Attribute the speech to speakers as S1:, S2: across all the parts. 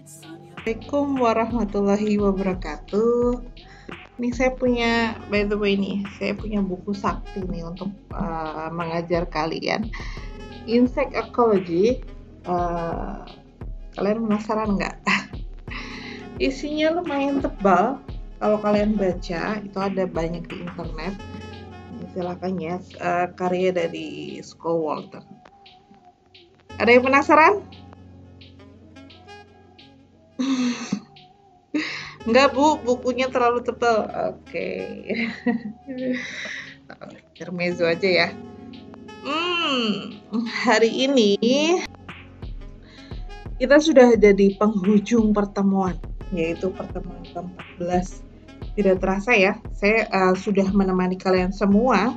S1: Assalamualaikum warahmatullahi wabarakatuh. Ini saya punya, by the way nih, saya punya buku sakti nih untuk mengajar kalian. Insect Ecology. Kalian penasaran nggak? Isinya lumayan tebal. Kalau kalian baca, itu ada banyak di internet. Silahkan ya, karya dari Scott Walter. Ada yang penasaran? Enggak Bu, bukunya terlalu tebal. Oke. Intermezzo aja ya. Hari ini kita sudah jadi penghujung pertemuan, yaitu pertemuan ke-14. Tidak terasa ya, saya sudah menemani kalian semua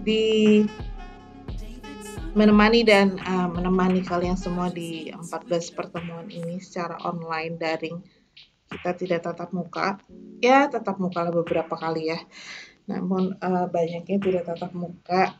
S1: menemani kalian semua di 14 pertemuan ini secara online daring. Kita tidak tatap muka, ya tatap muka beberapa kali ya, namun banyaknya tidak tatap muka.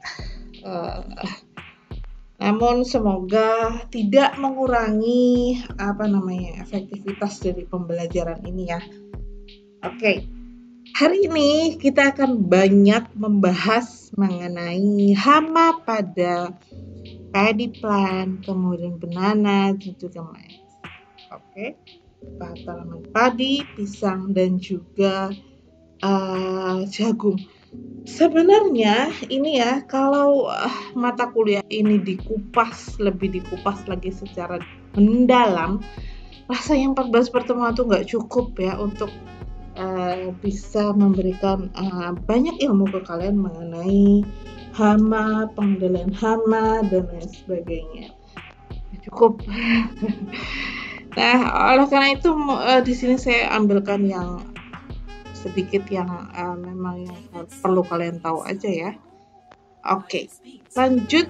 S1: Namun semoga tidak mengurangi efektivitas dari pembelajaran ini ya. Oke, hari ini kita akan banyak membahas mengenai hama pada paddy plant, kemudian banana, dan juga mais. Oke. Tanaman padi, pisang, dan juga jagung. Sebenarnya ini ya, kalau mata kuliah ini lebih dikupas lagi secara mendalam, rasanya 14 pertemuan itu nggak cukup ya untuk bisa memberikan banyak ilmu ke kalian mengenai hama, pengendalian hama, dan lain sebagainya. Cukup. Nah, oleh karena itu di sini saya ambilkan yang sedikit yang memang yang perlu kalian tahu aja ya. Oke, lanjut.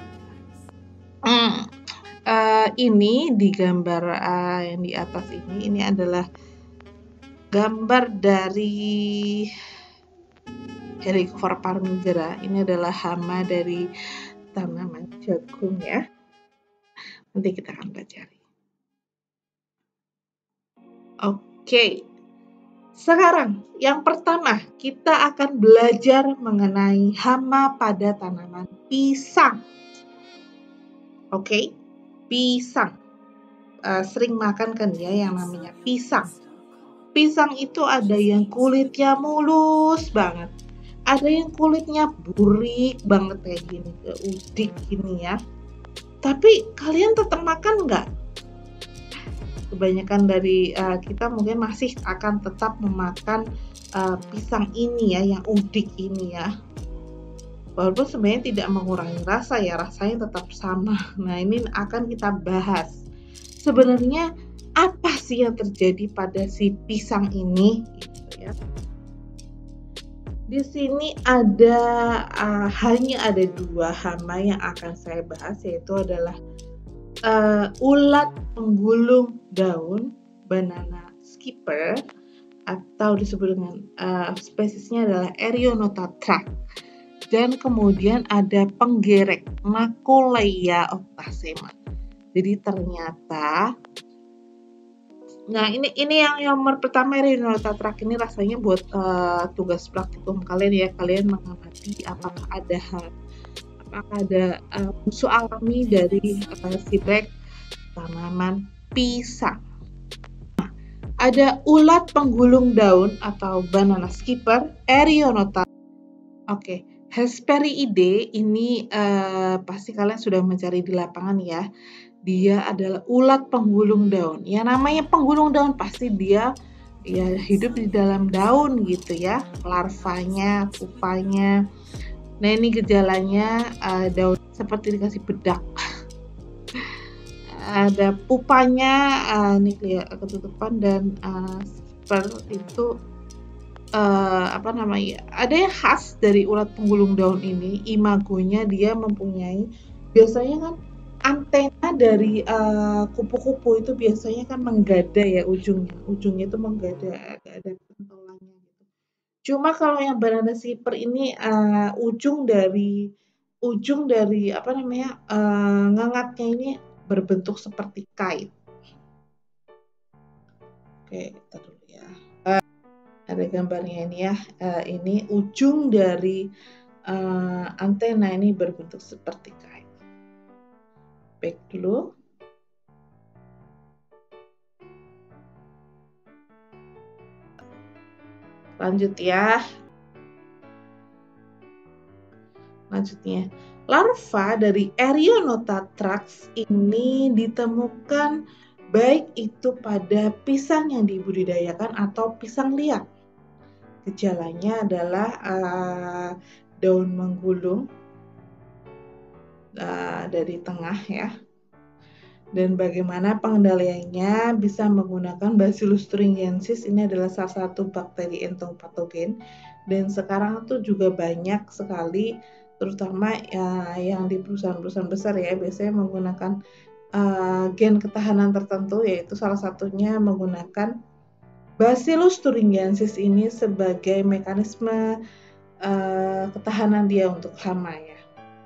S1: Ini di gambar yang di atas ini adalah gambar dari Helicoverpa parmigera. Ini adalah hama dari tanaman jagung ya. Nanti kita akan pelajari. Oke, sekarang yang pertama kita akan belajar mengenai hama pada tanaman pisang. Oke, pisang. Sering makan kan ya yang namanya pisang. Pisang itu ada yang kulitnya mulus banget, ada yang kulitnya burik banget kayak gini, udik gini ya. Tapi kalian tetap makan nggak? Kebanyakan dari kita mungkin masih akan tetap memakan pisang ini ya, yang udik ini ya. Walaupun sebenarnya tidak mengurangi rasa ya, rasanya tetap sama. Nah, ini akan kita bahas. Sebenarnya apa sih yang terjadi pada si pisang ini? Gitu ya. Di sini hanya ada 2 hama yang akan saya bahas, yaitu adalah ulat penggulung daun banana skipper, atau disebut dengan spesiesnya adalah Erionothrax, dan kemudian ada penggerek Macaulaya octasema. Jadi ternyata, nah ini yang nomor pertama, Erionothrax ini rasanya buat tugas praktikum kalian ya, kalian mengamati apakah ada musuh alami dari sibrek tanaman pisang. Nah, ada ulat penggulung daun atau banana skipper, Erionothrax. Oke, Hesperiidae ini pasti kalian sudah mencari di lapangan ya. Dia adalah ulat penggulung daun. Yang namanya penggulung daun pasti dia ya hidup di dalam daun gitu ya, larvanya, pupanya. Nah, ini gejalanya daun seperti dikasih bedak. Ada pupanya ini ketutupan, dan seperti itu ada yang khas dari ulat penggulung daun ini, imagonya dia mempunyai biasanya kan antena dari kupu-kupu itu biasanya kan menggada ya, ujungnya itu menggada, ada pentolannya gitu. Cuma kalau yang banana skipper ini ujung dari ngengatnya ini berbentuk seperti kite. Oke, kita dulu ya. Ada gambarnya ini ya. Ini ujung dari antena ini berbentuk seperti kite. Back dulu. Lanjut ya. Lanjutnya, larva dari Erionotatrax ini ditemukan baik itu pada pisang yang dibudidayakan atau pisang liar. Gejalanya adalah daun menggulung dari tengah ya. Dan bagaimana pengendaliannya bisa menggunakan Bacillus thuringiensis. Ini adalah salah satu bakteri entopatogen dan sekarang tuh juga banyak sekali terutama yang di perusahaan-perusahaan besar ya biasanya menggunakan gen ketahanan tertentu, yaitu salah satunya menggunakan Bacillus thuringiensis ini sebagai mekanisme ketahanan dia untuk hama ya.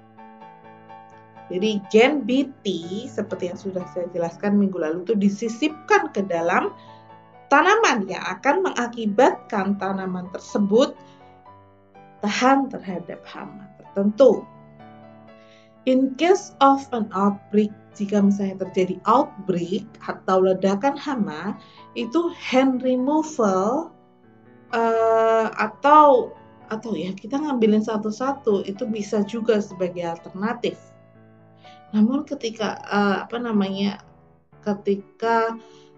S1: Jadi gen BT seperti yang sudah saya jelaskan minggu lalu itu disisipkan ke dalam tanaman yang akan mengakibatkan tanaman tersebut tahan terhadap hama tertentu. In case of an outbreak, jika misalnya terjadi outbreak atau ledakan hama, itu hand removal atau ya kita ngambilin satu-satu itu bisa juga sebagai alternatif. Namun ketika ketika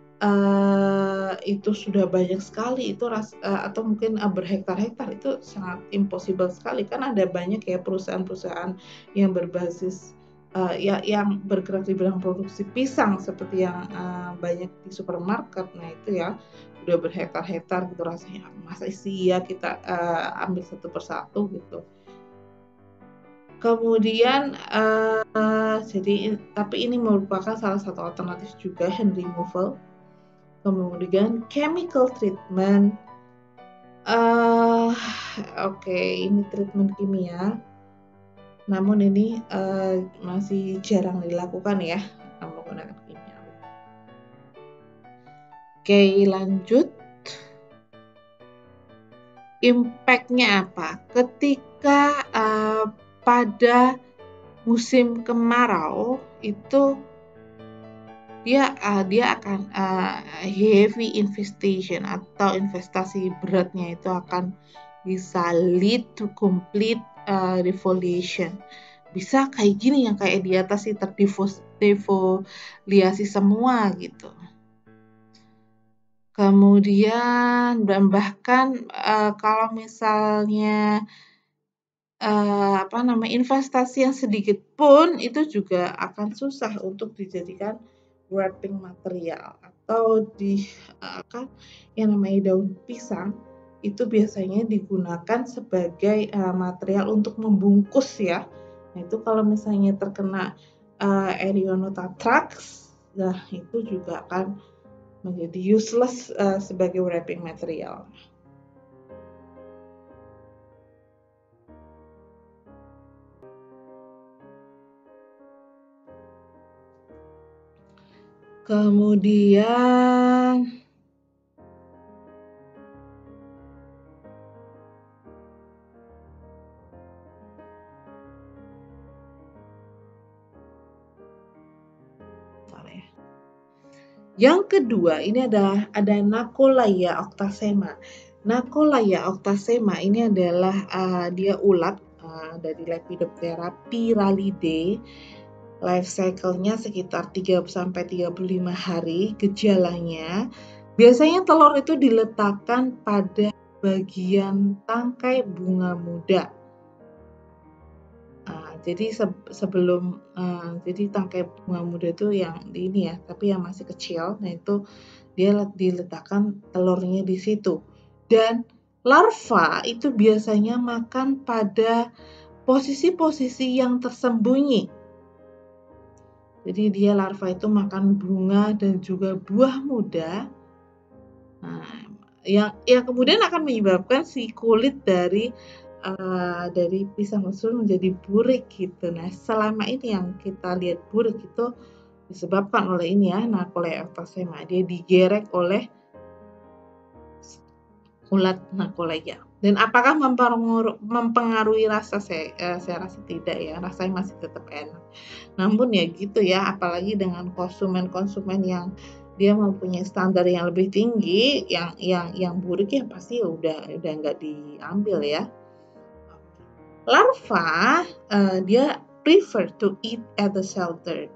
S1: itu sudah banyak sekali itu atau mungkin berhektar-hektar itu sangat impossible sekali kan ada banyak ya perusahaan-perusahaan yang berbasis yang bergerak di bidang produksi pisang seperti yang banyak di supermarket. Nah itu ya udah berhektar-hektar gitu rasanya masa sih ya kita ambil satu persatu gitu. Kemudian tapi ini merupakan salah satu alternatif juga hand removal. Kemudian chemical treatment, ini treatment kimia, namun ini masih jarang dilakukan ya menggunakan kimia. Oke, lanjut. Impact-nya apa? Ketika pada musim kemarau itu dia akan heavy infestation atau investasi beratnya itu akan bisa lead to complete defoliation. Bisa kayak gini yang kayak di atas sih terdefoliasi semua gitu. Kemudian dan bahkan kalau misalnya investasi yang sedikit pun itu juga akan susah untuk dijadikan wrapping material atau yang namanya daun pisang itu biasanya digunakan sebagai material untuk membungkus ya. Nah, itu kalau misalnya terkena Erionotatrax, nah itu juga akan menjadi useless sebagai wrapping material. Kemudian yang kedua ini ada Nacolaya octasema. Nacolaya octasema ini adalah dia ulat dari Lepidoptera pyralidae. Life cycle-nya sekitar 30-35 hari. Gejalanya biasanya telur itu diletakkan pada bagian tangkai bunga muda. Jadi sebelum jadi tangkai bunga muda itu yang ini ya, tapi yang masih kecil, nah itu dia diletakkan telurnya di situ. Dan larva itu biasanya makan pada posisi-posisi yang tersembunyi. Jadi dia larva itu makan bunga dan juga buah muda. Nah, yang kemudian akan menyebabkan si kulit dari pisang tersebut menjadi burik gitu. Nah, selama ini yang kita lihat burik itu disebabkan oleh ini ya, Nacolaya octasema. Dia digerek oleh ulat Nakoleya. Dan apakah mempengaruhi rasa? Saya rasa tidak ya, rasanya masih tetap enak. Namun ya gitu ya, apalagi dengan konsumen-konsumen yang dia mempunyai standar yang lebih tinggi, yang buruk ya pasti udah nggak diambil ya. Larva dia prefer to eat at the sheltered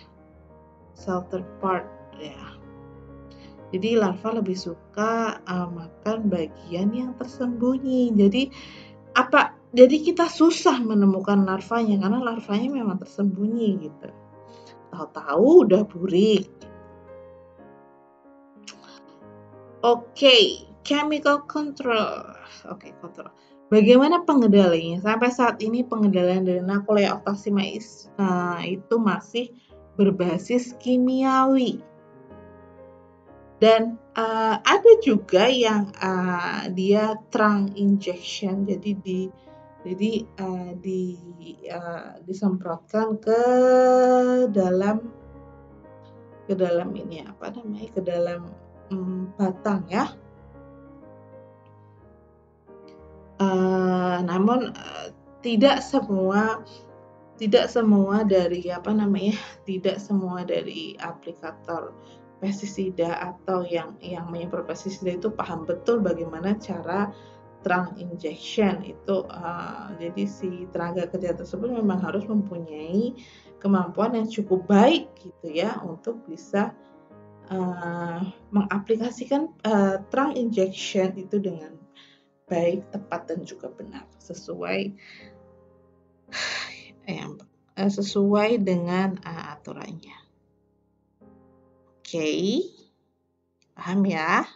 S1: part ya. Jadi larva lebih suka makan bagian yang tersembunyi. Jadi kita susah menemukan larvanya karena larvanya memang tersembunyi gitu. Tahu-tahu udah burik. Oke, chemical control. Kontrol. Bagaimana pengendaliannya? Sampai saat ini pengendalian dari Nakoleya octacima itu masih berbasis kimiawi. Dan ada juga yang dia trunk injection, jadi disemprotkan ke dalam ini ke dalam batang ya. Namun tidak semua dari aplikator pestisida atau yang menyemprot pestisida itu paham betul bagaimana cara trunk injection itu. Jadi si tenaga kerja tersebut memang harus mempunyai kemampuan yang cukup baik gitu ya untuk bisa mengaplikasikan trunk injection itu dengan baik, tepat dan juga benar sesuai dengan aturannya. Oke, paham ya?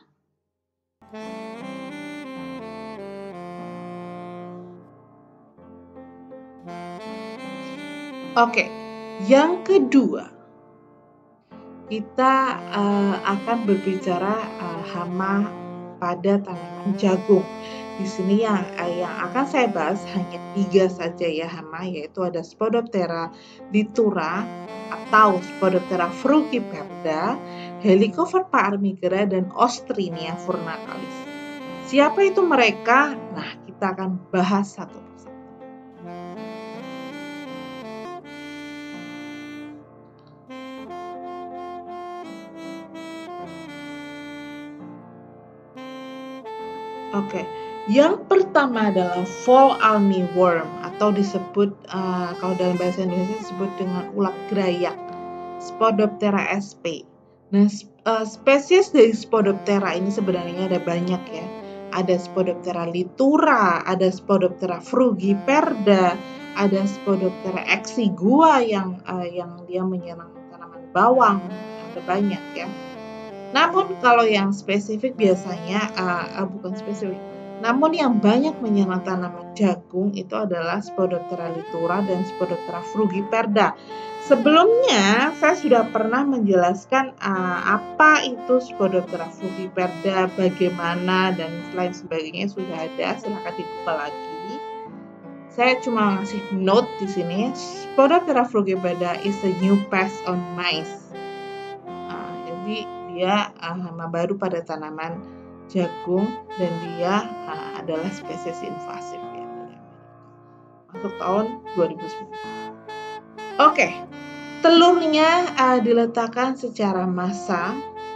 S1: Oke, yang kedua kita akan berbicara hama pada tanaman jagung. Di sini yang akan saya bahas hanya 3 saja ya hama, yaitu ada Spodoptera litura atau Spodoptera frugiperda, Helicoverpa armigera, dan Ostrinia furnacalis. Siapa itu mereka? Nah, kita akan bahas satu persatu. Oke. Yang pertama adalah fall armyworm atau disebut kalau dalam bahasa Indonesia disebut dengan ulat gerayak, Spodoptera sp. Nah, spesies dari Spodoptera ini sebenarnya ada banyak ya. Ada Spodoptera litura, ada Spodoptera frugiperda, ada Spodoptera exigua yang dia menyerang tanaman bawang, ada banyak ya. Namun kalau yang spesifik biasanya bukan spesifik. Namun yang banyak menyerang tanaman jagung itu adalah Spodoptera litura dan Spodoptera frugiperda. Sebelumnya saya sudah pernah menjelaskan apa itu Spodoptera frugiperda, bagaimana dan lain sebagainya sudah ada. Silakan dibuka lagi. Saya cuma ngasih note di sini. Spodoptera frugiperda is a new pest on maize. Jadi dia hama baru pada tanaman jagung dan dia adalah spesies invasif ya, masuk tahun 2010. Oke, telurnya diletakkan secara massal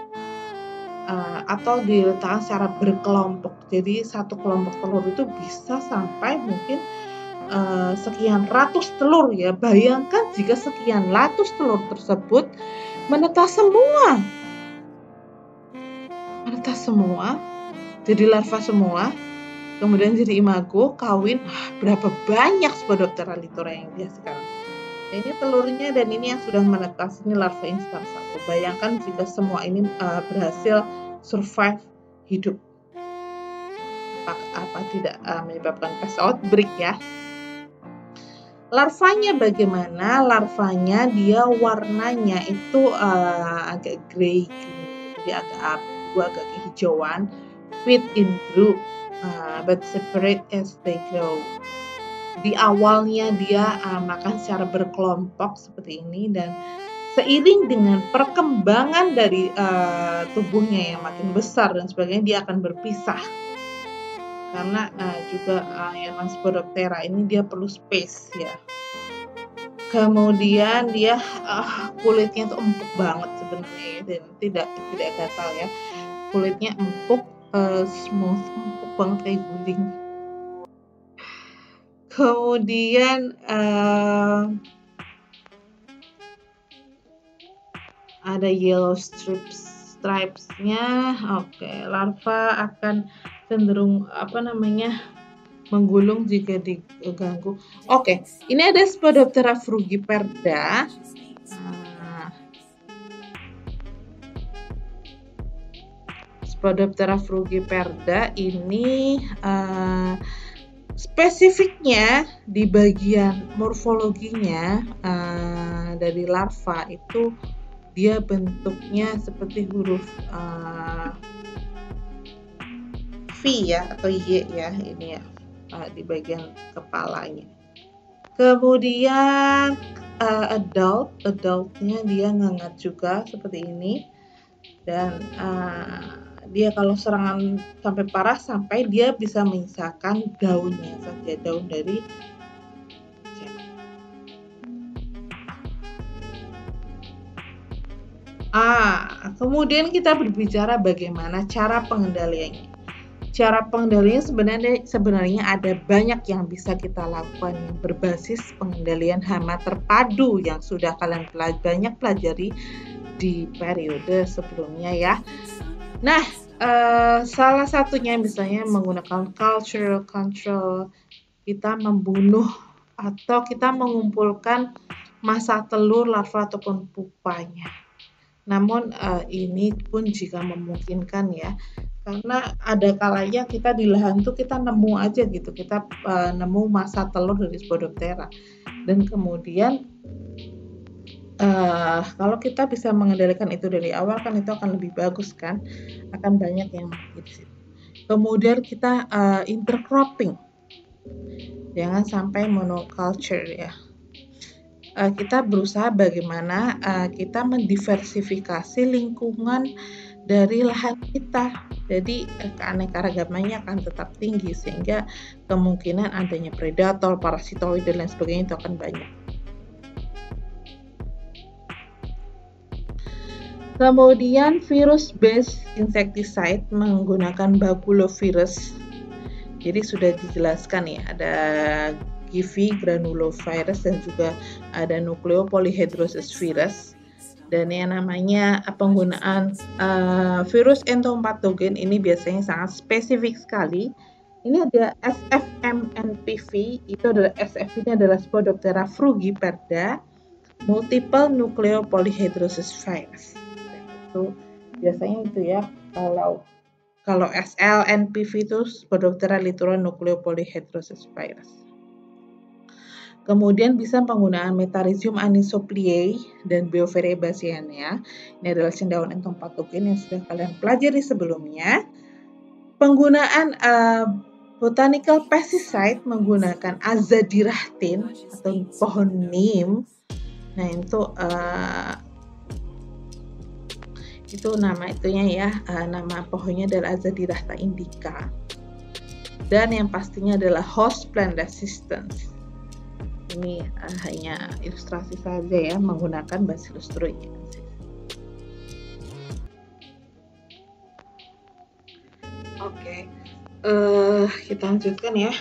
S1: atau diletakkan secara berkelompok. Jadi satu kelompok telur itu bisa sampai mungkin sekian ratus telur ya. Bayangkan jika sekian ratus telur tersebut menetas semua, jadi larva semua, kemudian jadi imago, kawin, berapa banyak Spodoptera litura yang dia sekarang. Ini telurnya dan ini yang sudah menetas, ini larva instar 1. Bayangkan jika semua ini berhasil survive hidup, apa tidak menyebabkan pest outbreak ya. Larvanya bagaimana? Larvanya dia warnanya itu agak grey, jadi agak kehijauan, fit in group, but separate as they grow. Di awalnya dia makan secara berkelompok seperti ini, dan seiring dengan perkembangan dari tubuhnya yang makin besar dan sebagainya, dia akan berpisah. karena juga yang Spodoptera ini dia perlu space ya. Kemudian dia kulitnya tuh empuk banget sebenarnya ya, dan tidak gatal ya. Kulitnya empuk, smooth, empuk banget kayak guling. Kemudian ada yellow stripes-nya. Oke, larva akan cenderung menggulung jika diganggu. Oke, ini ada Spodoptera frugiperda. Spodoptera frugiperda ini spesifiknya di bagian morfologinya dari larva itu dia bentuknya seperti huruf V ya atau Y ya, ini ya di bagian kepalanya. Kemudian adultnya dia ngengat juga seperti ini, dan dia kalau serangan sampai parah sampai dia bisa menyisakan daunnya saja, daun dari kemudian kita berbicara bagaimana cara pengendaliannya. Cara pengendaliannya sebenarnya ada banyak yang bisa kita lakukan yang berbasis pengendalian hama terpadu yang sudah kalian banyak pelajari di periode sebelumnya ya. Nah, salah satunya misalnya menggunakan cultural control, kita membunuh atau kita mengumpulkan masa telur, larva ataupun pupanya. Namun ini pun jika memungkinkan ya, karena ada kalanya kita di lahan tuh kita nemu aja gitu, kita nemu masa telur dari Spodoptera, dan kemudian kalau kita bisa mengendalikan itu dari awal kan itu akan lebih bagus kan, akan banyak yang mati di situ. Kemudian kita intercropping, jangan sampai monoculture ya. Kita berusaha bagaimana kita mendiversifikasi lingkungan dari lahan kita, jadi keanekaragamannya akan tetap tinggi sehingga kemungkinan adanya predator, parasitoid dan lain sebagainya itu akan banyak. Kemudian virus based insecticide menggunakan baculovirus. Jadi sudah dijelaskan ya, ada GV granulovirus dan juga ada nucleopolyhedrosis virus. Dan yang namanya penggunaan virus entompatogen ini biasanya sangat spesifik sekali. Ini ada SFMNPV, itu adalah SF ini adalah Spodoptera frugiperda multiple nucleopolyhedrosis virus. Itu biasanya itu ya, kalau SLNPV itu Spodoptera littoral nucleopolyhedrosis virus. Kemudian bisa penggunaan Metarhizium anisopliae dan Beauveria bassiana. Ini adalah cendawan entompatogen yang sudah kalian pelajari sebelumnya. Penggunaan botanical pesticide menggunakan azadirachtin atau pohon neem. Nah itu nama itunya ya, nama pohonnya adalah Azadirachta indica. Dan yang pastinya adalah host plant resistance. Ini hanya ilustrasi saja ya, menggunakan Bacillus thuringiensis. Oke, kita lanjutkan ya.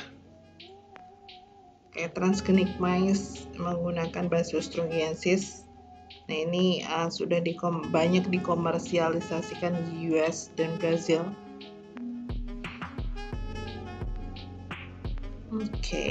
S1: Transgenic mice menggunakan Bacillus thuringiensis. Nah ini sudah banyak dikomersialisasikan di US dan Brazil. Oke.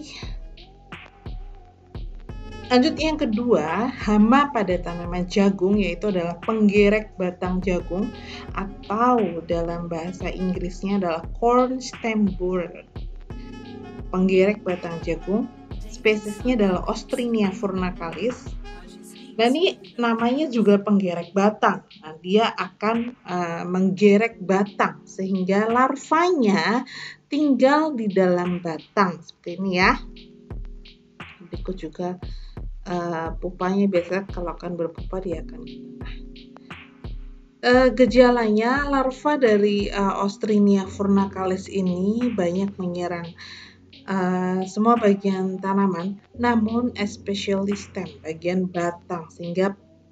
S1: Lanjut yang kedua, hama pada tanaman jagung, yaitu adalah penggerek batang jagung atau dalam bahasa Inggrisnya adalah corn stem borer. Penggerek batang jagung, spesiesnya adalah Ostrinia furnicalis. Dan ini namanya juga penggerek batang. Nah, dia akan menggerek batang sehingga larvanya tinggal di dalam batang seperti ini ya. Berikut juga pupanya biasanya kalau akan berpupa dia akan Gejalanya larva dari Ostrinia furnacalis ini banyak menyerang semua bagian tanaman, namun especially stem, bagian batang, sehingga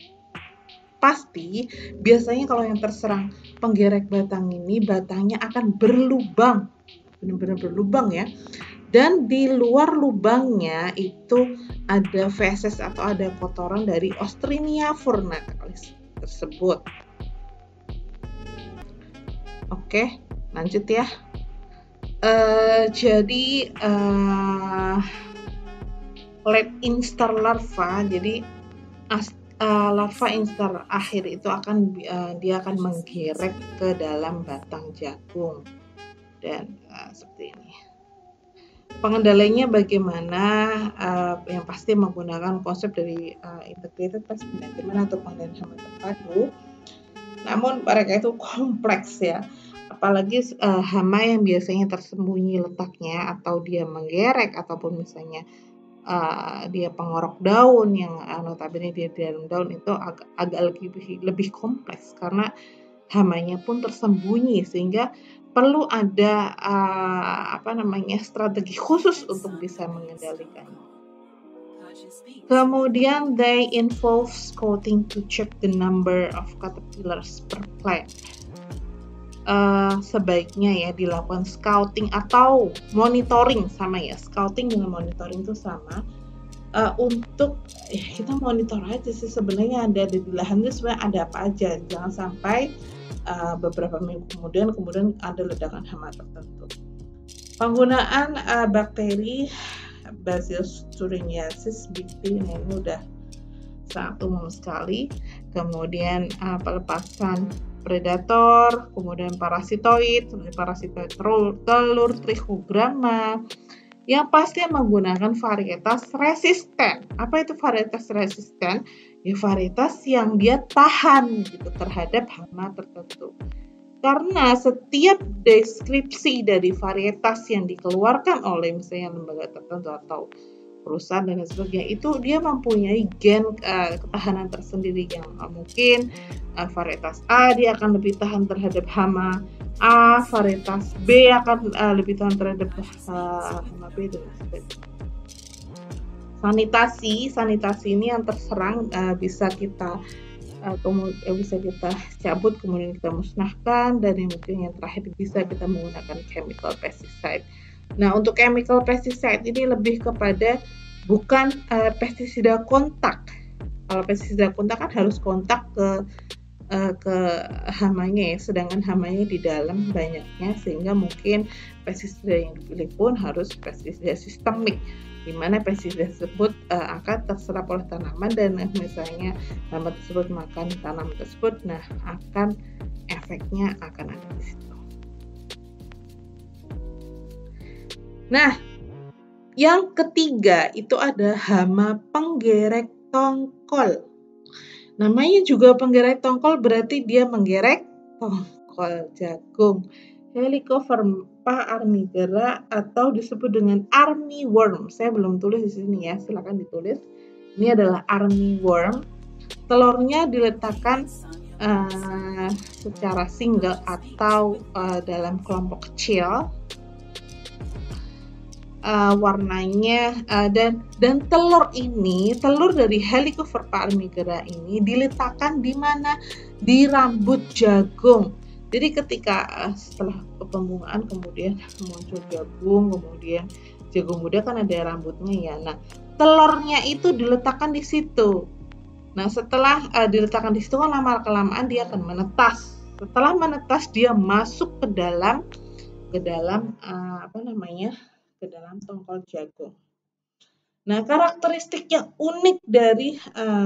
S1: pasti biasanya kalau yang terserang penggerek batang ini, batangnya akan berlubang, benar-benar berlubang ya. Dan di luar lubangnya itu ada feses atau ada kotoran dari Ostrinia furnacalis tersebut. Oke, lanjut ya. Jadi late instar larva, jadi larva instar akhir itu dia akan menggerek ke dalam batang jagung dan seperti ini. Pengendaliannya bagaimana? Yang pasti menggunakan konsep dari integrated pest management atau pengendalian hama terpadu. Namun mereka itu kompleks ya, apalagi hama yang biasanya tersembunyi letaknya atau dia menggerek ataupun misalnya dia pengorok daun yang notabene dia di dalam daun itu agak lebih kompleks karena hamanya pun tersembunyi sehingga perlu ada strategi khusus untuk bisa mengendalikannya. Kemudian they involve scouting to check the number of caterpillars per plant. Sebaiknya ya dilakukan scouting atau monitoring, sama ya, scouting dengan monitoring itu sama. Untuk kita monitor aja sih sebenarnya ada di lahan itu sebenarnya ada apa aja, jangan sampai beberapa minggu kemudian ada ledakan hama tertentu. Penggunaan bakteri Bacillus thuringiensis BT ini udah sangat umum sekali. Kemudian pelepasan predator, kemudian parasitoid telur trichogramma. Yang pasti menggunakan varietas resisten. Apa itu varietas resisten? Ya varietas yang dia tahan gitu terhadap hama tertentu. Karena setiap deskripsi dari varietas yang dikeluarkan oleh misalnya lembaga tertentu atau perusahaan dan sebagainya itu dia mempunyai gen ketahanan tersendiri yang mungkin varietas A dia akan lebih tahan terhadap hama A, varietas B akan lebih tahan terhadap hama B dan sebagainya. Sanitasi ini yang terserang bisa kita cabut kemudian kita musnahkan, dan yang mungkin yang terakhir bisa kita menggunakan chemical pesticide. Nah, untuk chemical pesticide ini lebih kepada bukan pestisida kontak. Kalau pestisida kontak kan harus kontak ke hamanya ya, sedangkan hamanya di dalam banyaknya sehingga mungkin pestisida yang dipilih pun harus pestisida sistemik, di mana pestisida tersebut akan terserap oleh tanaman dan misalnya hama tersebut makan tanaman tersebut, nah efeknya akan ada di situ. Nah, yang ketiga itu ada hama penggerek tongkol. Namanya juga penggerek tongkol berarti dia menggerek tongkol jagung. Helicoverpa armigera atau disebut dengan armyworm. Saya belum tulis di sini ya, silakan ditulis. Ini adalah armyworm. Telurnya diletakkan secara single atau dalam kelompok kecil. Warnanya dan telur dari Helicoverpa armigera ini diletakkan di mana? Di rambut jagung. Jadi ketika setelah pembungaan kemudian muncul jagung, kemudian jagung muda kan ada rambutnya ya. Nah, telurnya itu diletakkan di situ. Nah, setelah diletakkan di situ kan lama-kelamaan dia akan menetas. Setelah menetas dia masuk ke dalam ke dalam tongkol jagung. Nah, karakteristik yang unik dari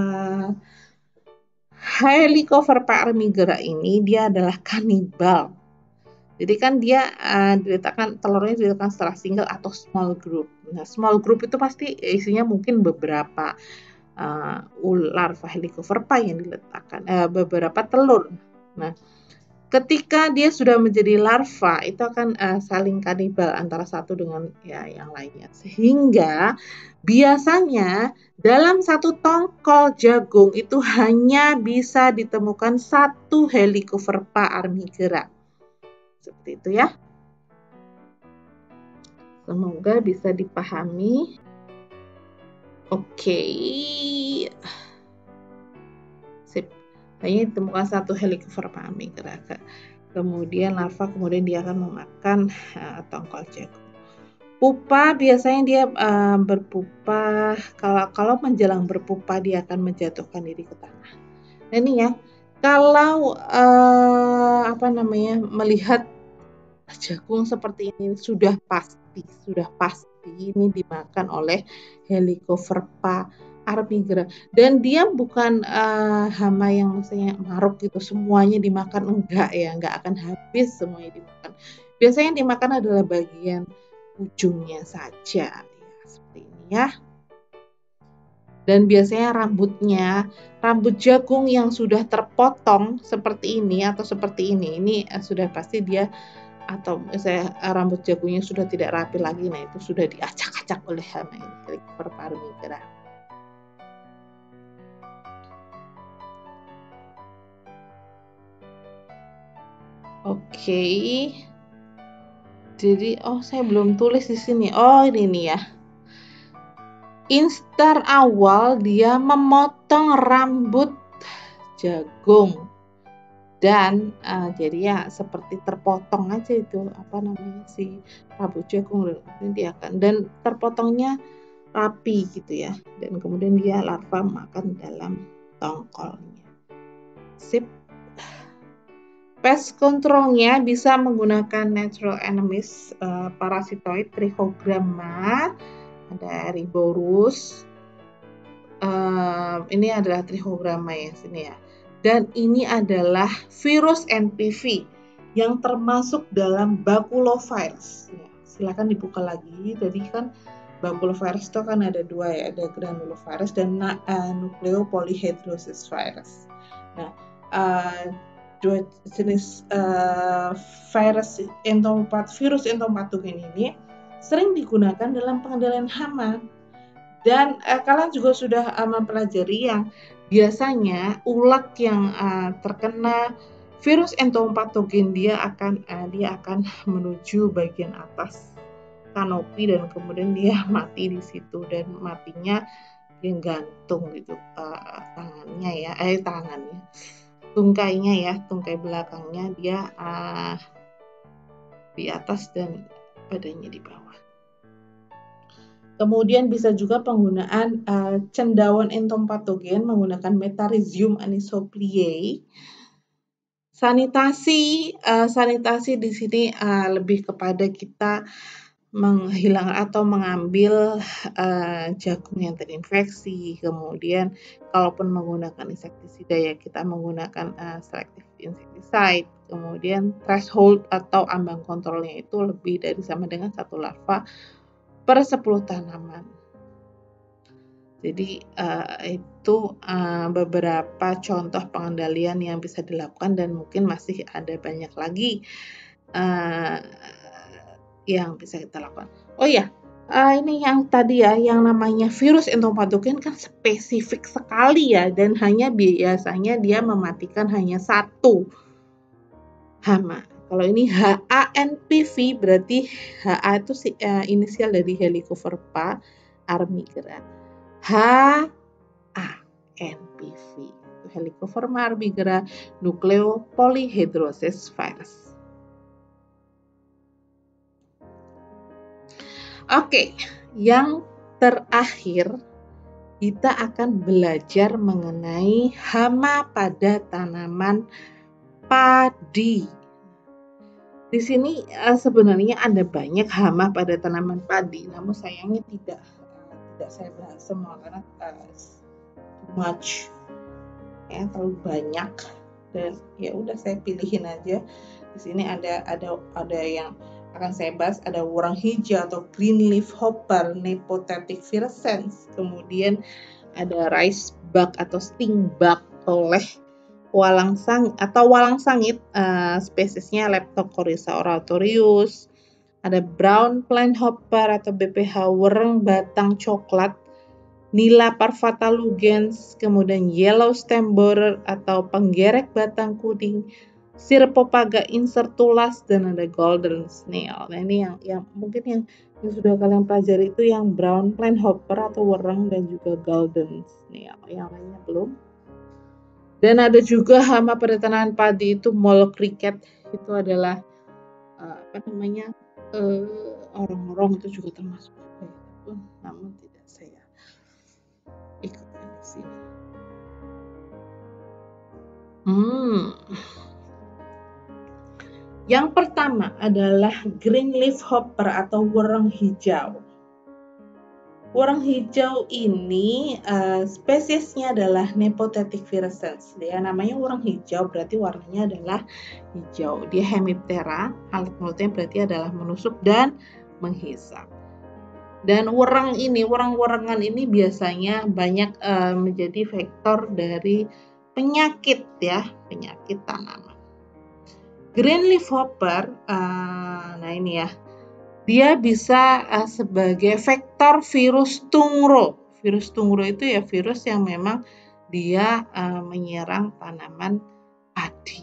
S1: Helicoverpa armigera ini, dia adalah kanibal. Jadi kan dia telurnya diletakkan secara single atau small group. Nah, small group itu pasti isinya mungkin beberapa larva Helicoverpa yang diletakkan, beberapa telur. Nah, Ketika dia sudah menjadi larva, itu akan saling kanibal antara satu dengan yang lainnya. Sehingga biasanya dalam satu tongkol jagung itu hanya bisa ditemukan satu Helicoverpa armigera. Seperti itu ya. Semoga bisa dipahami. Oke. Sip. Hanya ditemukan satu Helicoverpa armigera. Kemudian larva, kemudian dia akan memakan tongkol jagung. Pupa biasanya dia berpupa, kalau menjelang berpupa dia akan menjatuhkan diri ke tanah. Nah ini ya, kalau melihat jagung seperti ini sudah pasti ini dimakan oleh Helicoverpa armigera, dan dia bukan hama yang misalnya maruk gitu semuanya dimakan, enggak akan habis semuanya dimakan. Biasanya yang dimakan adalah bagian ujungnya saja ya, seperti ini ya. Dan biasanya rambut jagung yang sudah terpotong seperti ini atau seperti ini sudah pasti dia, atau misalnya rambut jagungnya sudah tidak rapi lagi, nah itu sudah diacak-acak oleh hama ini, Helicoverpa armigera. Oke. Jadi saya belum tulis di sini. Ini nih ya. Instar awal dia memotong rambut jagung dan jadi ya seperti terpotong aja itu si rambut jagung, dan terpotongnya rapi gitu ya, dan kemudian dia larva makan dalam tongkolnya. Sip. Pest controlnya bisa menggunakan natural enemies, parasitoid, trichogramma, ada Riborus. Ini adalah trichogramma ya sini ya. Dan ini adalah virus NPV yang termasuk dalam baculovirus. Ya, silakan dibuka lagi. Jadi kan baculovirus itu kan ada dua ya, ada granulovirus dan nucleopolyhedrosis virus. Nah, dua jenis virus entomopatogen ini sering digunakan dalam pengendalian hama, dan kalian juga sudah mempelajari yang biasanya ulat yang terkena virus entomopatogen dia akan menuju bagian atas kanopi dan kemudian dia mati di situ, dan matinya dia gantung gitu tungkai belakangnya dia di atas dan badannya di bawah. Kemudian bisa juga penggunaan cendawan entomopatogen menggunakan Metarhizium anisopliae. Sanitasi di sini lebih kepada kita menghilangkan atau mengambil jagung yang terinfeksi. Kemudian kalaupun menggunakan insektisida ya kita menggunakan selective insecticide. Kemudian threshold atau ambang kontrolnya itu lebih dari sama dengan 1 larva per 10 tanaman. Jadi itu beberapa contoh pengendalian yang bisa dilakukan, dan mungkin masih ada banyak lagi yang bisa kita lakukan. Ini yang tadi ya, yang namanya virus entomopatogen kan spesifik sekali ya, dan biasanya dia mematikan hanya satu hama. Kalau ini HANPV berarti HA itu inisial dari Helicoverpa armigera. HANPV Helicoverpa armigera nucleopolyhedrosis virus. Oke, yang terakhir kita akan belajar mengenai hama pada tanaman padi. Di sini sebenarnya ada banyak hama pada tanaman padi, namun sayangnya tidak saya bahas semua karena too much ya, terlalu banyak, dan ya udah saya pilihin aja. Di sini ada yang akan saya bahas, ada warang hijau atau green leaf hopper Nepothetic virescens, kemudian ada rice bug atau sting bug oleh walang sangit, spesiesnya Leptocoryza oratorius, ada brown planthopper atau BPH wereng batang coklat, Nila parvata lugens, kemudian yellow stem borer atau penggerek batang kuning, Sirpopaga incertulas, dan ada golden snail. Nah, ini yang mungkin yang sudah kalian pelajari itu yang brown planthopper atau wereng dan juga golden snail. Yang lainnya belum. Dan ada juga hama pada tanaman padi itu mole cricket, itu adalah orang-orang itu juga termasuk pun, namun tidak saya ikutkan di sini. Yang pertama adalah green leaf hopper atau wereng hijau. Wereng hijau ini spesiesnya adalah Nepothetic virescens. Ya, namanya wereng hijau berarti warnanya adalah hijau. Dia hemiptera, alat mulutnya berarti adalah menusuk dan menghisap. Dan wereng-werengan ini biasanya banyak menjadi vektor dari penyakit tanaman. Green leaf hopper, nah ini ya, dia bisa sebagai vektor virus tungro. Virus tungro itu ya virus yang memang dia menyerang tanaman padi.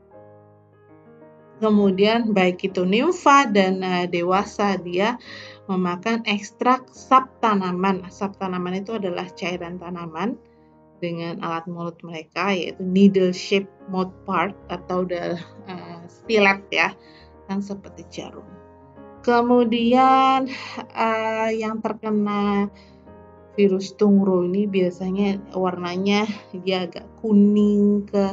S1: Kemudian baik itu nimfa dan dewasa, dia memakan ekstrak sap tanaman. Sap tanaman itu adalah cairan tanaman dengan alat mulut mereka, yaitu needle shape mouth part atau stilet ya, yang seperti jarum. Kemudian yang terkena virus tungro ini biasanya warnanya dia agak kuning ke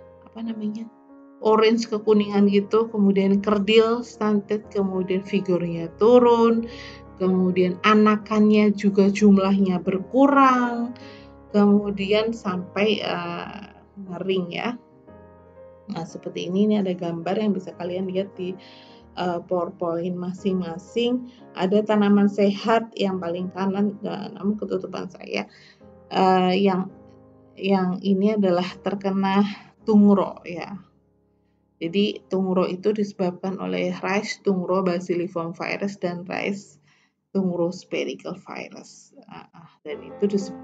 S1: orange kekuningan gitu, kemudian kerdil, stunted, kemudian figurnya turun, kemudian anakannya juga jumlahnya berkurang, kemudian sampai ngering ya. Nah, seperti ini ada gambar yang bisa kalian lihat di PowerPoint masing-masing. Ada tanaman sehat yang paling kanan, namun ketutupan saya. Yang ini adalah terkena tungro ya. Jadi tungro itu disebabkan oleh rice tungro basiliform virus dan rice tungro spherical virus. Dan itu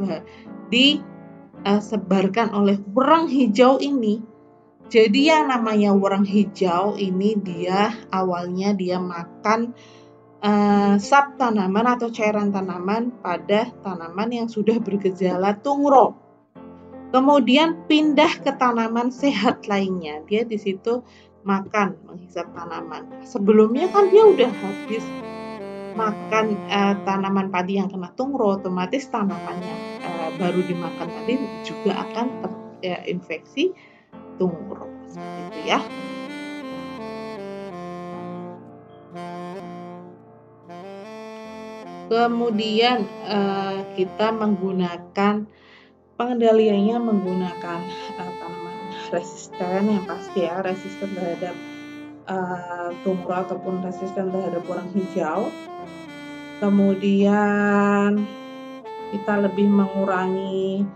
S1: disebarkan oleh wereng hijau ini. Jadi yang namanya wereng hijau ini dia awalnya dia makan sap tanaman atau cairan tanaman pada tanaman yang sudah bergejala tungro. Kemudian pindah ke tanaman sehat lainnya. Dia di situ makan, menghisap tanaman. Sebelumnya kan dia udah habis makan tanaman padi yang kena tungro, otomatis tanaman yang baru dimakan tadi juga akan terinfeksi tungro. Seperti itu ya. Kemudian kita menggunakan pengendaliannya menggunakan tanaman resisten yang pasti ya, resisten terhadap tungro ataupun resisten terhadap wereng hijau. Kemudian kita lebih mengurangi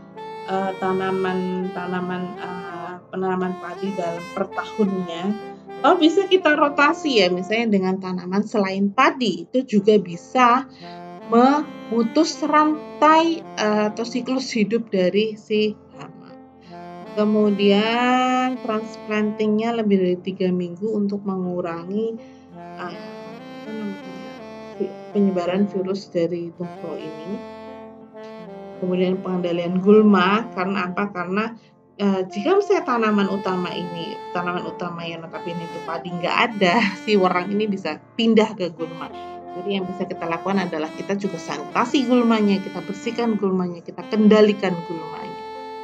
S1: penanaman padi dalam per tahunnya. Kalau bisa kita rotasi ya, misalnya dengan tanaman selain padi, itu juga bisa memutus rantai atau siklus hidup dari si hama. Kemudian transplantingnya lebih dari 3 minggu untuk mengurangi penyebaran virus dari tungro ini. Kemudian pengendalian gulma, karena apa? Karena jika misalnya tanaman utama yang notabene itu padi nggak ada, si wereng ini bisa pindah ke gulma. Jadi yang bisa kita lakukan adalah kita juga sanitasi gulmanya, kita bersihkan gulmanya, kita kendalikan gulmanya.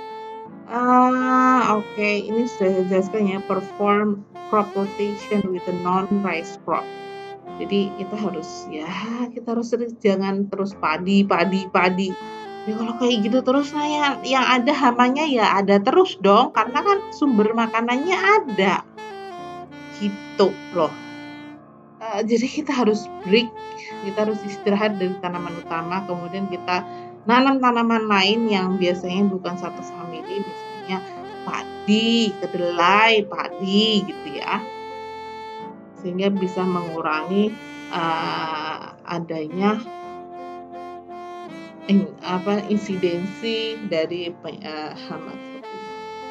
S1: Oke, ini sudah dijelaskan ya, perform crop rotation with a non-rice crop. Jadi kita harus jangan terus padi. Ya kalau kayak gitu terus yang ada hamanya ya ada terus dong, karena kan sumber makanannya ada. Gitu loh. Jadi kita harus break, kita harus istirahat dari tanaman utama, kemudian kita nanam tanaman lain yang biasanya bukan satu famili, misalnya padi. padi, kedelai, padi gitu ya, sehingga bisa mengurangi adanya insidensi dari hama seperti itu.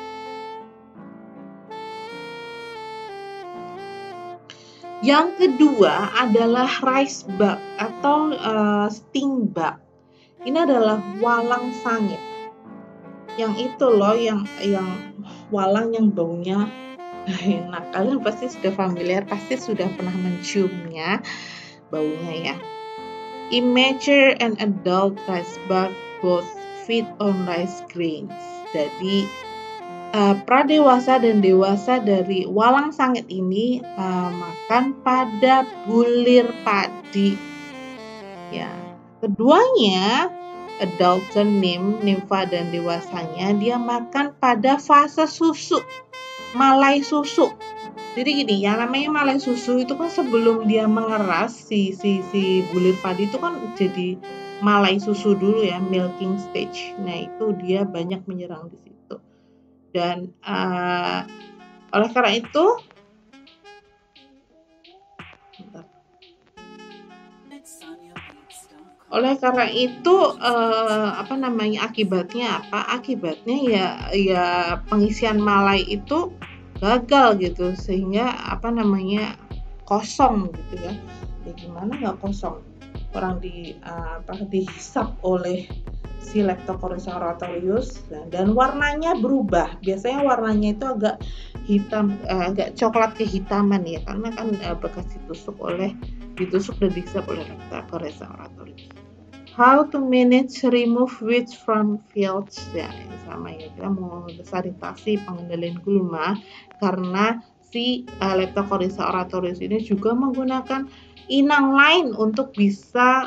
S1: Yang kedua adalah rice bug atau sting bug. Ini adalah walang sangit. Yang itu loh, yang walang yang baunya enak. Kalian pasti sudah familiar, pasti sudah pernah menciumnya baunya ya. Immature and adult rice bug both feed on rice grains. Jadi pradewasa dan dewasa dari walang sangit ini makan pada bulir padi. Ya, keduanya adult dan nimfa dan dewasanya dia makan pada fase susu, malai susu. Jadi gini, yang namanya malai susu itu kan sebelum dia mengeras si bulir padi itu kan jadi malai susu dulu ya, milking stage. Nah itu dia banyak menyerang di situ. Dan oleh karena itu, akibatnya apa? Akibatnya ya pengisian malai itu gagal gitu, sehingga kosong gitu ya. Ya gimana nggak kosong? Orang dihisap oleh si Leptocoryza oratorius dan warnanya berubah. Biasanya warnanya itu agak hitam, agak coklat kehitaman ya, karena kan bekas ditusuk dan dihisap oleh Leptocoryza oratorius. How to manage remove weeds from fields, ya sama ya, kita mau sanitasi pengendalian gulma karena si Leptocoryza oratorius ini juga menggunakan inang lain untuk bisa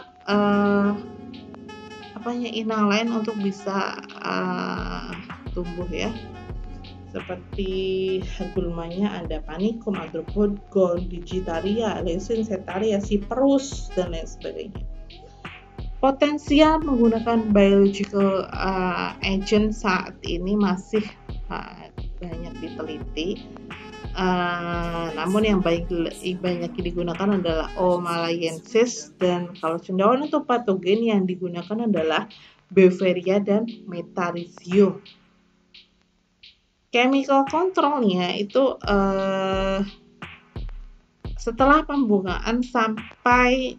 S1: tumbuh ya, seperti gulmanya ada Panicum, Andropogon, Digitaria, Leucin, Setaria, Cyperus dan lain sebagainya. Potensial menggunakan biological agent saat ini masih banyak diteliti. Namun yang banyak digunakan adalah O. malayensis, dan kalau cendawan untuk patogen yang digunakan adalah Beveria dan Metarhizium. Chemical controlnya itu setelah pembungaan sampai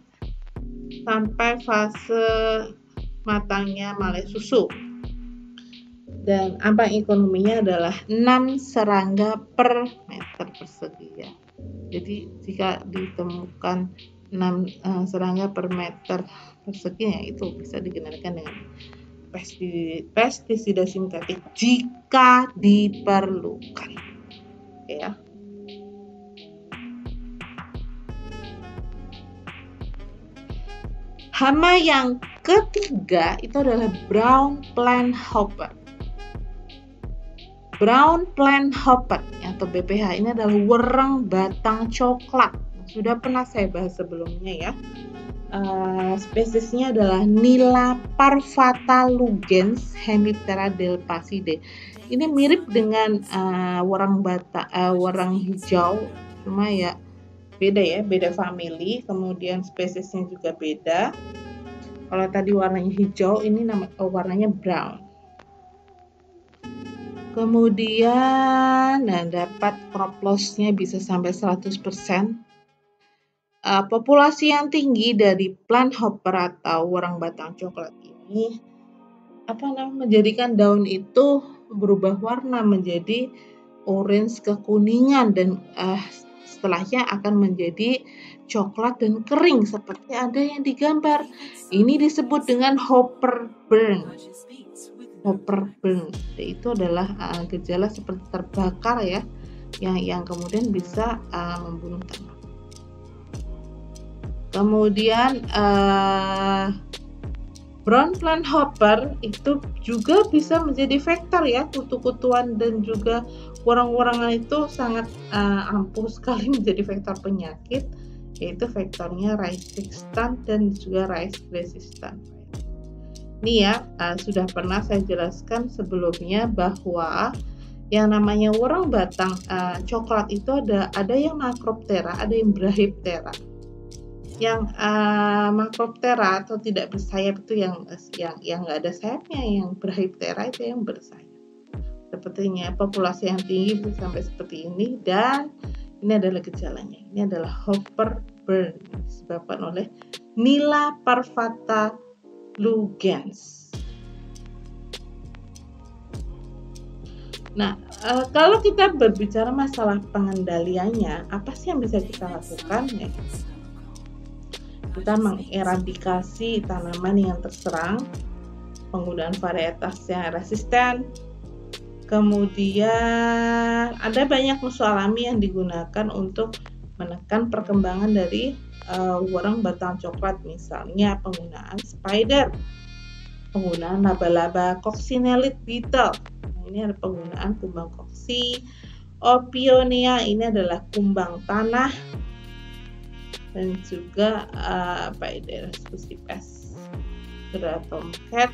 S1: fase matangnya malai susu. Dan ambang ekonominya adalah 6 serangga per meter persegi ya. Jadi jika ditemukan 6 serangga per meter persegi ya, itu bisa digunakan dengan pestisida sintetik jika diperlukan. Oke ya. Hama yang ketiga itu adalah brown plant hopper. Brown plant hopper atau BPH ini adalah wereng batang coklat. Sudah pernah saya bahas sebelumnya ya. Spesiesnya adalah Nila parvata lugens Hemiptera delphaside. Ini mirip dengan wereng hijau, cuma ya beda family, kemudian spesiesnya juga beda. Kalau tadi warnanya hijau, ini warnanya brown. Kemudian dapat crop loss-nya bisa sampai 100%. Populasi yang tinggi dari plant hopper atau wereng batang coklat ini menjadikan daun itu berubah warna menjadi orange kekuningan dan setelahnya akan menjadi coklat dan kering seperti ada yang digambar. Ini disebut dengan hopper burn. Itu adalah gejala seperti terbakar ya, yang kemudian bisa membunuh tanaman. Kemudian brown plant hopper itu juga bisa menjadi vektor ya, kutu-kutuan dan juga wereng-werengan itu sangat ampuh sekali menjadi vektor penyakit, yaitu vektornya rice resistant dan juga rice resistant. Ini ya, sudah pernah saya jelaskan sebelumnya bahwa Yang namanya warang batang coklat itu ada yang Macroptera, ada yang Brachyptera. Yang Macroptera atau tidak bersayap itu yang nggak ada sayapnya, yang Brachyptera itu yang bersayap. Sepertinya populasi yang tinggi bisa sampai seperti ini, dan ini adalah gejalanya. Ini adalah Hopper burn disebabkan oleh Nila parvata lugens. Nah, kalau kita berbicara masalah pengendaliannya, apa sih yang bisa kita lakukan? Ya, kita mengeradikasi tanaman yang terserang, penggunaan varietas yang resisten. Kemudian ada banyak musuh alami yang digunakan untuk menekan perkembangan dari warang batang coklat, misalnya penggunaan spider, penggunaan laba-laba coccinellid beetle. Nah, ini ada penggunaan kumbang koksi, Opionia, ini adalah kumbang tanah, dan juga Paideres pusipes, tomcat,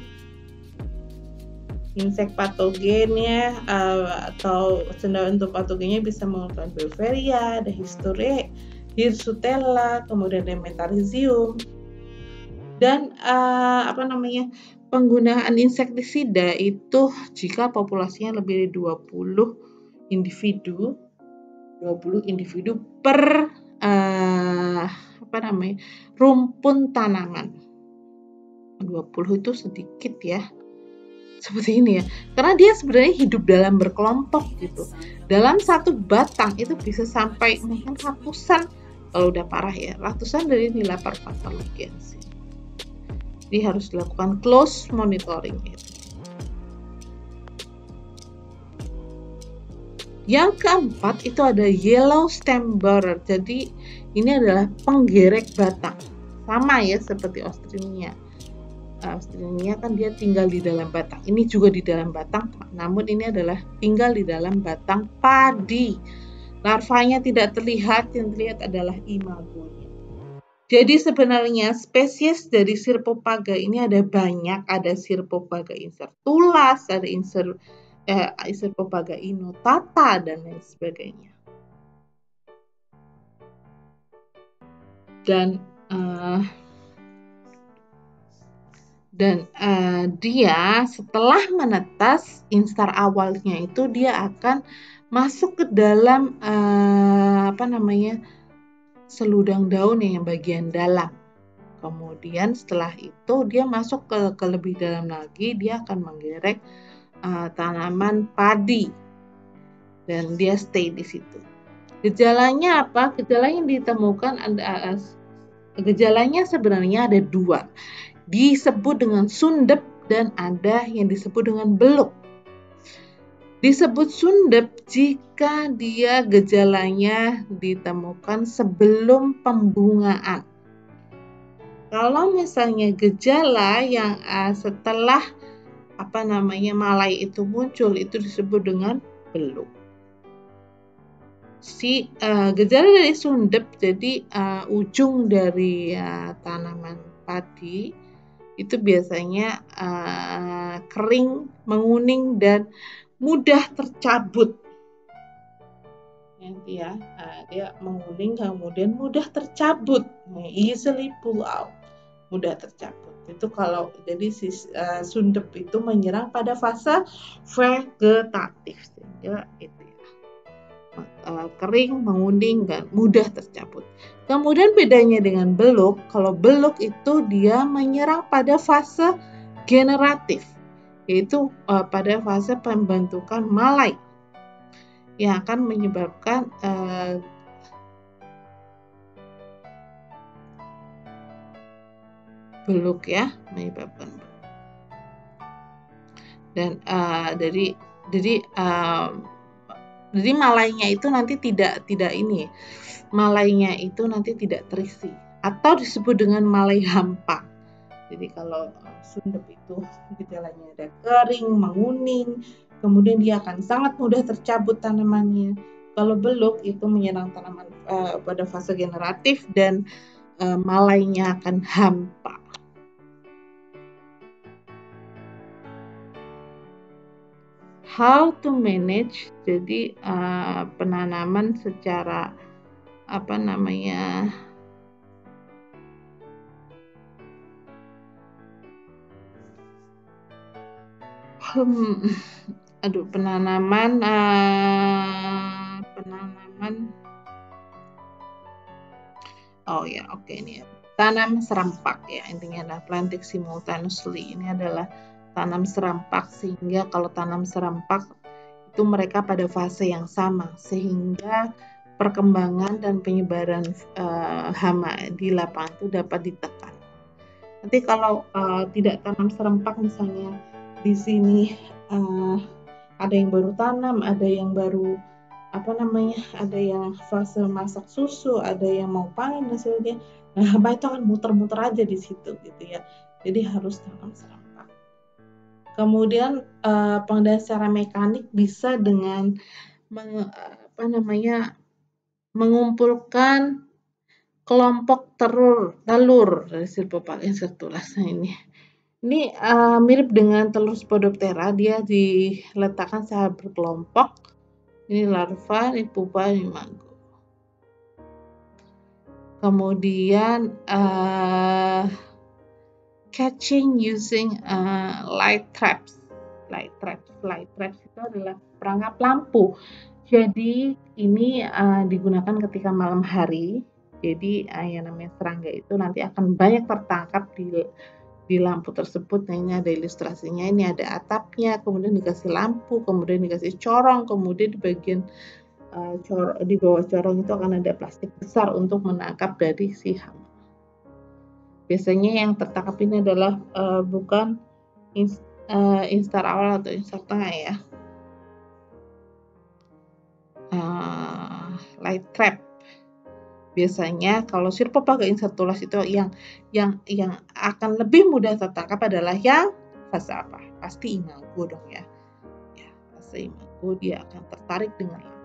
S1: insek patogennya atau cendawan untuk patogennya bisa menggunakan Beauveria, ada Hirsutella, kemudian Demetarizium, dan penggunaan insektisida itu jika populasinya lebih dari 20 individu per rumpun tanaman. 20 itu sedikit ya. Seperti ini ya, karena dia sebenarnya hidup dalam berkelompok gitu. Dalam satu batang itu bisa sampai mungkin ratusan, kalau udah parah ya, ratusan dari Nila parvata lugens. Jadi harus dilakukan close monitoring itu. Yang keempat itu ada yellow stem borer. Jadi ini adalah penggerek batang, sama ya seperti Ostrinia. Ostrinia kan dia tinggal di dalam batang. Ini juga di dalam batang, namun ini adalah tinggal di dalam batang padi. Larvanya tidak terlihat, yang terlihat adalah imagonya. Jadi sebenarnya spesies dari Syrpopaga ini ada banyak, ada Syrpopaga incertulas, ada Syrpopaga inotata, dan lain sebagainya. Dan dia setelah menetas instar awalnya itu dia akan masuk ke dalam seludang daun yang bagian dalam. Kemudian setelah itu dia masuk ke lebih dalam lagi, dia akan menggerek tanaman padi dan dia stay di situ. Gejalanya apa? Gejala yang ditemukan gejalanya sebenarnya ada dua. Disebut dengan sundep dan ada yang disebut dengan beluk. Disebut sundep jika dia gejalanya ditemukan sebelum pembungaan. Kalau misalnya gejala yang setelah malai itu muncul, itu disebut dengan beluk. Gejala dari sundep, jadi ujung dari tanaman padi itu biasanya kering, menguning, dan mudah tercabut. Dia menguning kemudian mudah tercabut, easily pull out, mudah tercabut. Itu kalau jadi sundep itu menyerang pada fase vegetatif, sehingga itu kering, menguning, dan mudah tercabut. Kemudian bedanya dengan beluk, kalau beluk itu dia menyerang pada fase generatif, yaitu pada fase pembentukan malai yang akan menyebabkan beluk ya, menyebabkan beluk. Dan jadi malainya itu nanti tidak ini, malainya itu nanti tidak terisi atau disebut dengan malai hampa. Jadi kalau sundep itu gejalanya ada kering, menguning, kemudian dia akan sangat mudah tercabut tanamannya. Kalau beluk itu menyerang tanaman pada fase generatif dan malainya akan hampa. how to manage, jadi penanaman secara apa namanya penanaman ini ya, tanam serampak ya, intinya adalah planting simultaneously. Ini adalah tanam serampak, sehingga kalau tanam serampak itu mereka pada fase yang sama, sehingga perkembangan dan penyebaran hama di lapangan itu dapat ditekan. Nanti kalau tidak tanam serempak, misalnya di sini ada yang baru tanam, ada yang baru ada yang fase masak susu, ada yang mau panen dan sebagainya. Nah, hama itu akan muter-muter aja di situ gitu ya. Jadi harus tanam serempak. Kemudian pengendalian secara mekanik bisa dengan mengumpulkan kelompok telur dari Silphopaga insectulus. Nah, ini mirip dengan telur Spodoptera, dia diletakkan secara berkelompok. Ini larva, ini pupa, ini imago. Kemudian catching using light traps. Light traps itu adalah perangkap lampu. Jadi ini digunakan ketika malam hari. Jadi yang namanya serangga itu nanti akan banyak tertangkap di lampu tersebut. Nah, ini ada ilustrasinya, ini ada atapnya, kemudian dikasih lampu, kemudian dikasih corong, kemudian di bagian di bawah corong itu akan ada plastik besar untuk menangkap dari si hama. Biasanya yang tertangkap ini adalah bukan instar awal atau instar tengah ya. Light trap. Biasanya kalau Silphopaga insectulus itu yang akan lebih mudah tertangkap adalah yang fase apa? Pasti imago dong ya. Fase imago dia akan tertarik dengan lampu.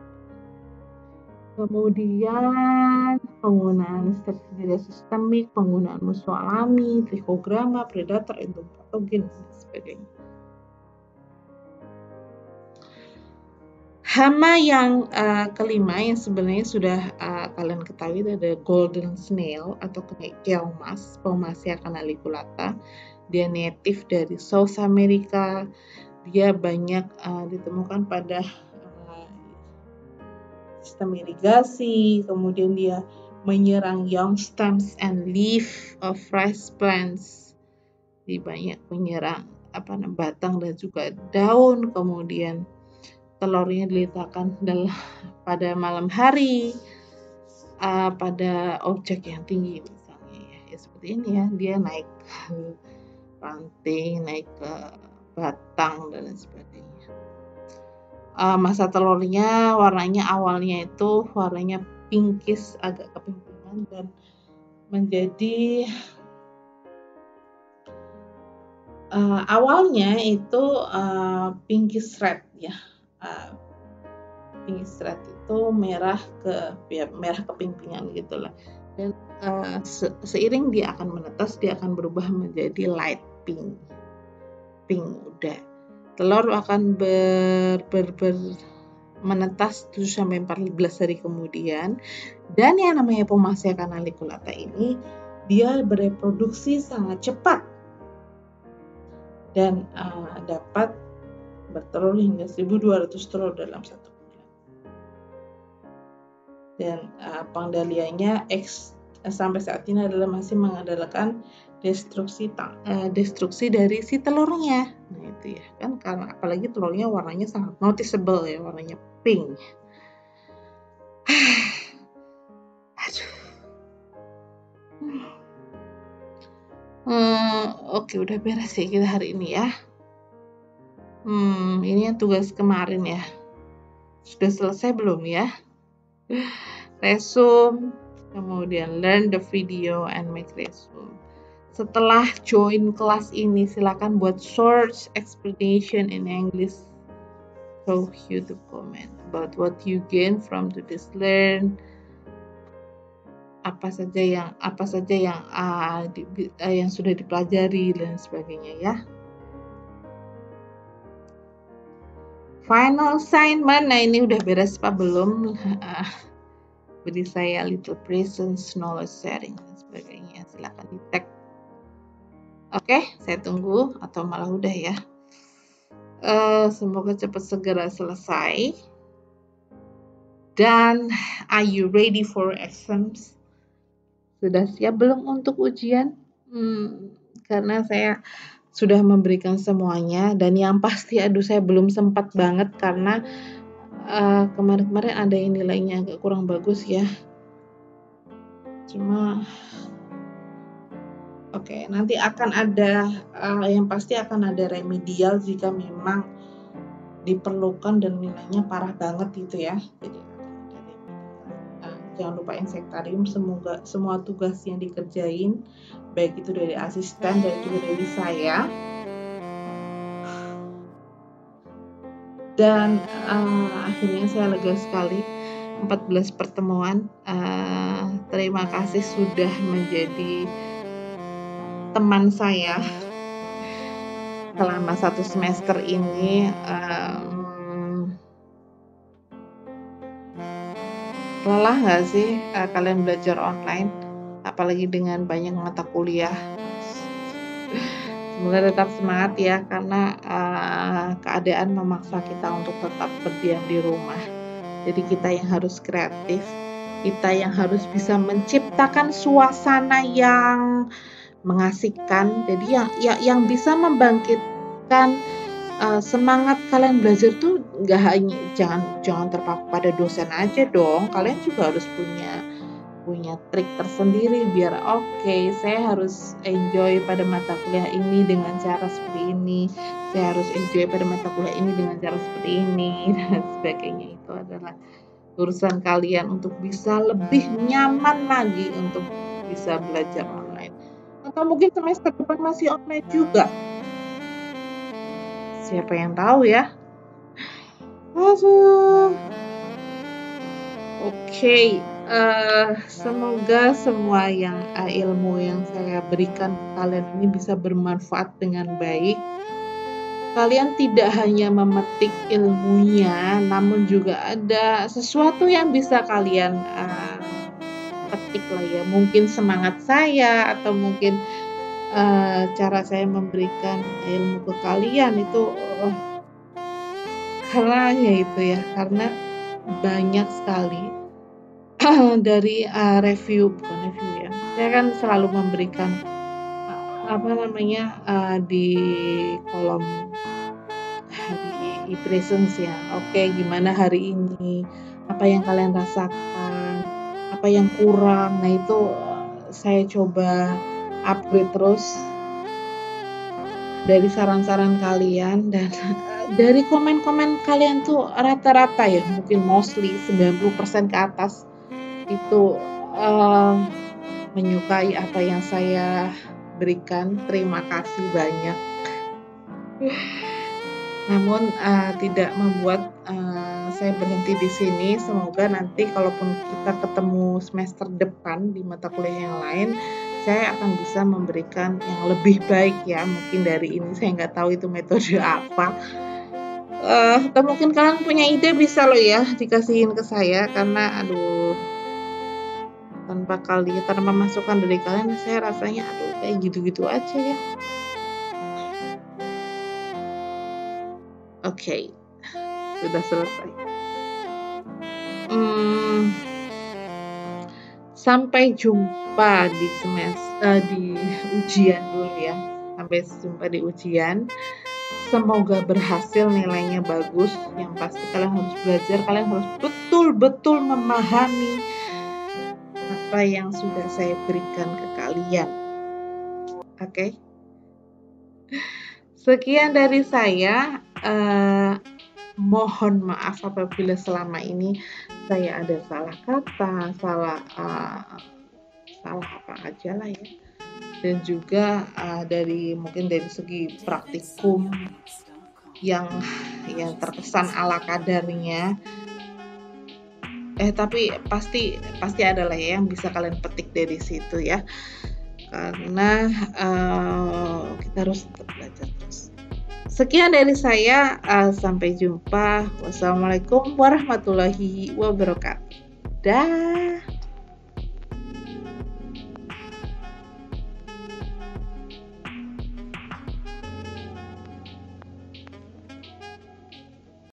S1: Kemudian penggunaan insektisida sistemik, penggunaan musuh alami, trichograma, predator, entomopatogen dan sebagainya. Hama yang kelima yang sebenarnya sudah kalian ketahui itu ada golden snail atau keong emas, Paumasia canaliculata. Dia native dari South America. Dia banyak ditemukan pada sistem irigasi, kemudian dia menyerang young stems and leaf of rice plants. Dia banyak menyerang batang dan juga daun, kemudian telurnya diletakkan pada malam hari pada objek yang tinggi misalnya ya seperti ini ya, dia naik ke ranting, naik ke batang dan sebagainya. Masa telurnya warnanya awalnya itu warnanya pinkish, agak kepinkisan, dan menjadi awalnya itu pinkish red ya. Pinkish red itu merah kepingpingan gitulah, dan seiring dia akan menetas, dia akan berubah menjadi light pink udah. Telur akan menetas 7-14 hari kemudian, dan yang namanya Paumasia canaliculata ini dia bereproduksi sangat cepat dan dapat bertelur hingga 1.200 telur dalam 1 bulan. Dan pengendaliannya sampai saat ini adalah masih mengandalkan destruksi dari si telurnya. Nah itu ya kan, karena apalagi telurnya warnanya sangat noticeable ya, warnanya pink. Oke, udah beres ya kita hari ini ya. Ini yang tugas kemarin ya. Sudah selesai belum ya? Resume, kemudian learn the video and make resume. Setelah join kelas ini, silakan buat short explanation in English through YouTube comment about what you gain from today's learn. Apa saja yang sudah dipelajari dan sebagainya ya. final assignment. Nah, ini udah beres apa belum? Beri saya little presence, knowledge sharing dan sebagainya. Silakan di tag. Oke, saya tunggu atau malah udah ya. Semoga cepat segera selesai. Dan are you ready for exams? Sudah siap belum untuk ujian? Karena saya sudah memberikan semuanya, dan yang pasti saya belum sempat banget karena kemarin-kemarin ada yang nilainya agak kurang bagus ya. Cuma oke, nanti akan ada yang pasti akan ada remedial jika memang diperlukan dan nilainya parah banget gitu ya. Jadi akan ada remedial. Jangan lupa insektarium, semoga semua tugas yang dikerjain baik itu dari asisten dan juga dari saya. Dan akhirnya saya lega sekali, 14 pertemuan. Terima kasih sudah menjadi teman saya selama 1 semester ini. Lelah nggak sih kalian belajar online, apalagi dengan banyak mata kuliah? Semoga tetap semangat ya, karena keadaan memaksa kita untuk tetap berdiam di rumah. Jadi kita yang harus kreatif, kita yang harus bisa menciptakan suasana yang mengasihkan. Jadi yang bisa membangkitkan semangat kalian belajar tuh nggak hanya jangan terpaku pada dosen aja dong. Kalian juga harus punya trik tersendiri biar saya harus enjoy pada mata kuliah ini dengan cara seperti ini, saya harus enjoy pada mata kuliah ini dengan cara seperti ini dan sebagainya. Itu adalah urusan kalian untuk bisa lebih nyaman lagi untuk bisa belajar online. Atau mungkin semester depan masih online juga, siapa yang tahu ya. Semoga semua ilmu yang saya berikan ke kalian ini bisa bermanfaat dengan baik. Kalian tidak hanya memetik ilmunya, namun juga ada sesuatu yang bisa kalian petik lah ya. Mungkin semangat saya, atau mungkin cara saya memberikan ilmu ke kalian itu karena banyak sekali dari bukan review ya. Saya kan selalu memberikan di kolom di presence ya. Gimana hari ini? Apa yang kalian rasakan? Apa yang kurang? Nah, itu saya coba upgrade terus dari saran-saran kalian, dan dari komen-komen kalian tuh rata-rata ya, mungkin mostly 90% ke atas itu menyukai apa yang saya berikan. Terima kasih banyak. Namun tidak membuat saya berhenti di sini. Semoga nanti kalaupun kita ketemu semester depan di mata kuliah yang lain, saya akan bisa memberikan yang lebih baik ya. Mungkin dari ini saya nggak tahu itu metode apa. Atau mungkin kalian punya ide, bisa loh ya dikasihin ke saya, karena tanpa masukan dari kalian saya rasanya kayak gitu-gitu aja ya. Sudah selesai. Sampai jumpa di ujian dulu ya. Sampai jumpa di ujian. Semoga berhasil, nilainya bagus. Yang pasti kalian harus belajar, kalian harus betul-betul memahami apa yang sudah saya berikan ke kalian. Sekian dari saya. Mohon maaf apabila selama ini saya ada salah kata, salah apa aja lah ya. Dan juga mungkin dari segi praktikum yang terkesan ala kadarnya. Tapi pasti adalah ya yang bisa kalian petik dari situ ya. Karena kita harus tetap belajar terus. Sekian dari saya, sampai jumpa. Wassalamualaikum warahmatullahi wabarakatuh. Dah.